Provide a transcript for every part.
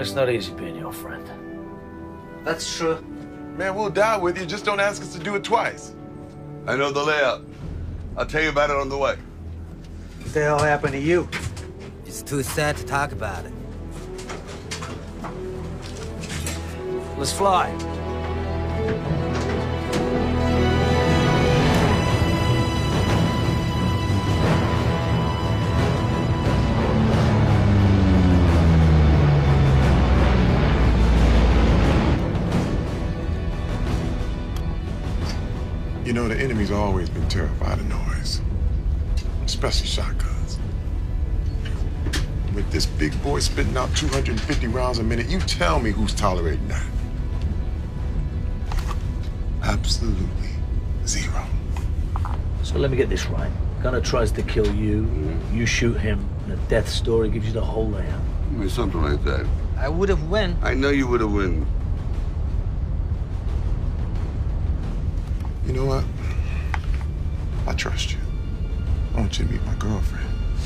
it's not easy being your friend. That's true. Man, we'll die with you. Just don't ask us to do it twice. I know the layout. I'll tell you about it on the way. What the hell happened to you? It's too sad to talk about it. Let's fly. You know, the enemy's always been terrified of noise, especially shotguns. With this big boy spitting out 250 rounds a minute, you tell me who's tolerating that. Absolutely zero. So let me get this right. Gunner tries to kill you, you shoot him, and the death story gives you the whole layout. I mean, something like that. I would have won. I know you would have won. You know what? I trust you. I want you to meet my girlfriend.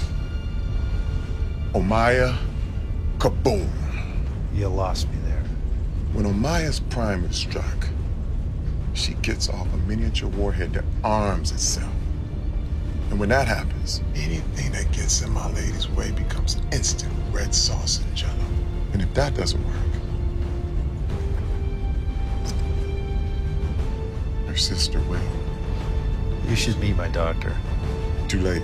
Omaya Kaboom. You lost me there. When Omaya's primer is struck, she gets off a miniature warhead that arms itself. And when that happens, anything that gets in my lady's way becomes instant red sauce and jello. And if that doesn't work, her sister will. You should meet my doctor. Too late.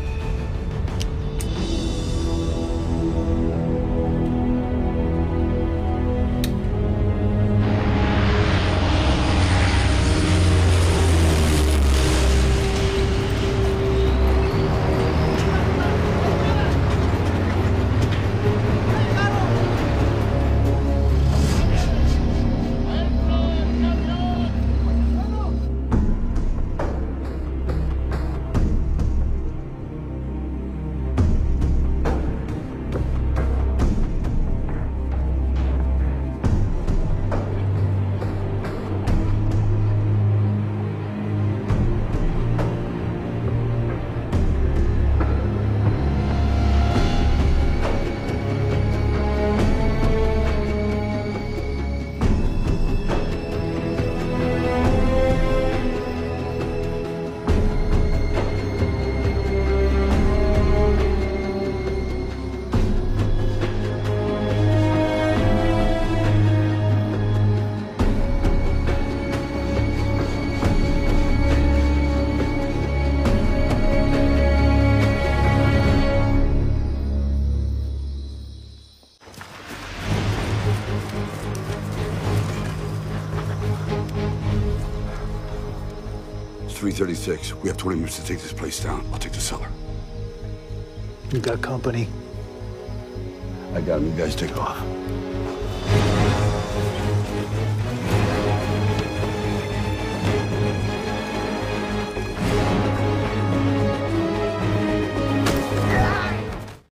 It's 3:36. We have 20 minutes to take this place down. I'll take the cellar. You got company? I got him. You guys take off.